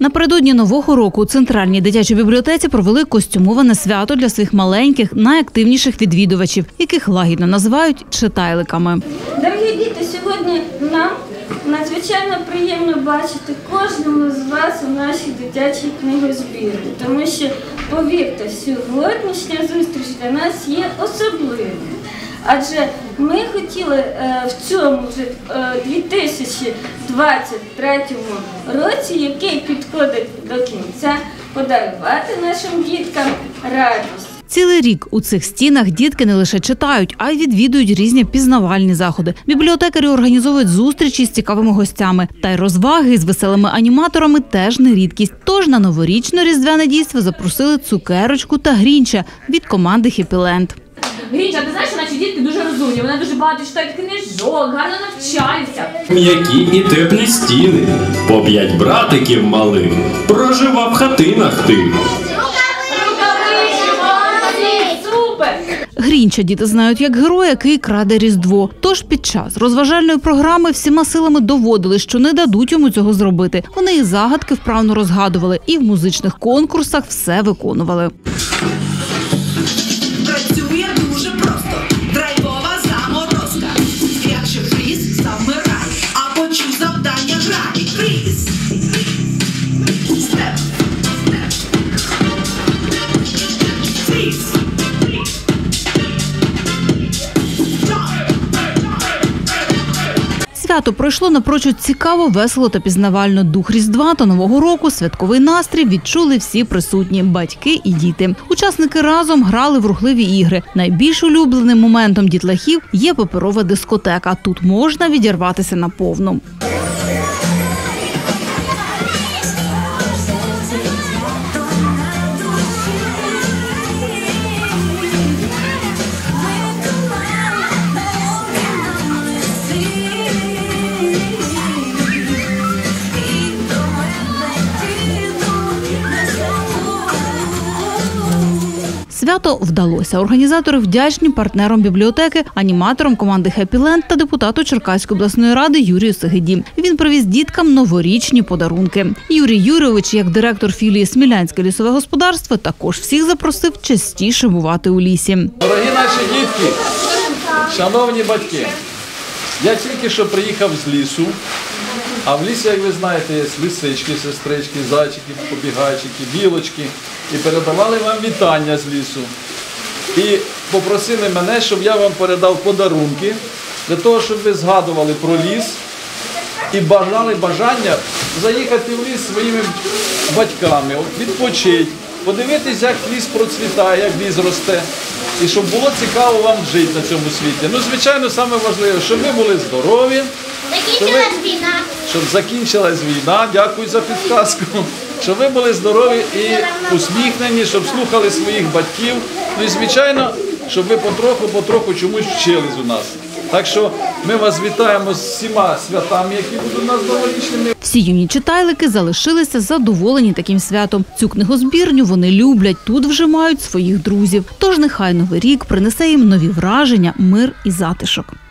Напередодні Нового року у Центральній дитячій бібліотеці провели костюмоване свято для своїх маленьких, найактивніших відвідувачів, яких лагідно називають читайликами. Дорогі діти, сьогодні нам надзвичайно приємно бачити кожному з вас у нашій дитячій книгозбірні, тому що, повірте, сьогоднішня зустріч для нас є особливою. Адже ми хотіли в цьому 2023 році, який підходить до кінця, подарувати нашим діткам радість. Цілий рік у цих стінах дітки не лише читають, а й відвідують різні пізнавальні заходи. Бібліотекарі організовують зустрічі з цікавими гостями. Та й розваги з веселими аніматорами теж не рідкість. Тож на новорічно-різдвяне дійство запросили Цукерочку та Грінча від команди «Хеппі-ленд». Грінча, ти знаєш, що наші дітки дуже розумні, вони дуже багато читають книжок, гарно навчаються. М'які і теплі стіни, по 5 братиків малих, проживав в хатинах ти. Грінча діти знають як героя, який краде Різдво. Тож під час розважальної програми всіма силами доводили, що не дадуть йому цього зробити. Вони і загадки вправно розгадували, і в музичних конкурсах все виконували. Працює дуже просто. Драйвова заморозка. Якщо фріз, завмирай, а почув завдання грай. Фріз. Степ. Фріз. Свято пройшло напрочуд цікаво, весело та пізнавально. Дух Різдва та Нового року, святковий настрій відчули всі присутні – батьки і діти. Учасники разом грали в рухливі ігри. Найбільш улюбленим моментом дітлахів є паперова дискотека. Тут можна відірватися наповну. Свято вдалося. Організатори вдячні партнерам бібліотеки, аніматорам команди «Хеппі-ленд» та депутату Черкаської обласної ради Юрію Сегеді. Він привіз діткам новорічні подарунки. Юрій Юрійович, як директор філії «Смілянське лісове господарство», також всіх запросив частіше бувати у лісі. Дорогі наші дітки, шановні батьки, я тільки що приїхав з лісу, а в лісі, як ви знаєте, є лисички, сестрички, зайчики, побігайчики, білочки. І передавали вам вітання з лісу. І попросили мене, щоб я вам передав подарунки, для того, щоб ви згадували про ліс і бажали бажання заїхати в ліс своїми батьками, відпочити, подивитись, як ліс процвітає, як ліс росте. І щоб було цікаво вам жити на цьому світі. Ну, звичайно, саме важливе, щоб ви були здорові. Щоб закінчилась війна, дякую за підказку. Щоб ви були здорові і усміхнені, щоб слухали своїх батьків. Ну і, звичайно, щоб ви потроху чомусь вчились у нас. Так що ми вас вітаємо з всіма святами, які будуть у нас новорічними. Всі юні читайлики залишилися задоволені таким святом. Цю книгозбірню вони люблять, тут вже мають своїх друзів. Тож нехай Новий рік принесе їм нові враження, мир і затишок.